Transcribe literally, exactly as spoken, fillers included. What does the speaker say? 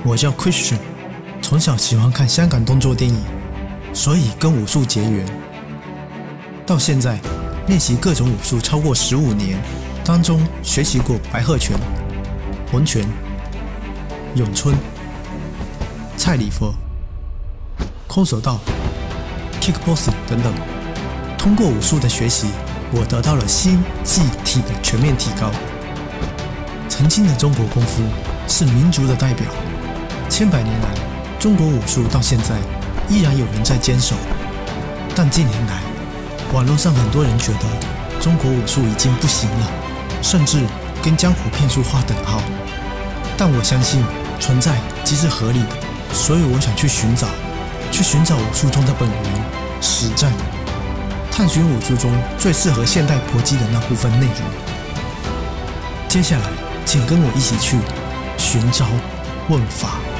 我叫 Christian， 从小喜欢看香港动作电影，所以跟武术结缘。到现在练习各种武术超过十五年，当中学习过白鹤拳、洪拳、咏春、蔡李佛、空手道、kickboxing 等等。通过武术的学习，我得到了心、技、体的全面提高。曾经的中国功夫是民族的代表，千百年来，中国武术到现在依然有人在坚守。但近年来，网络上很多人觉得中国武术已经不行了，甚至跟江湖骗术划等号。但我相信存在即是合理的，所以我想去寻找，去寻找武术中的本源——实战，探寻武术中最适合现代搏击的那部分内容。接下来，请跟我一起去寻招问法。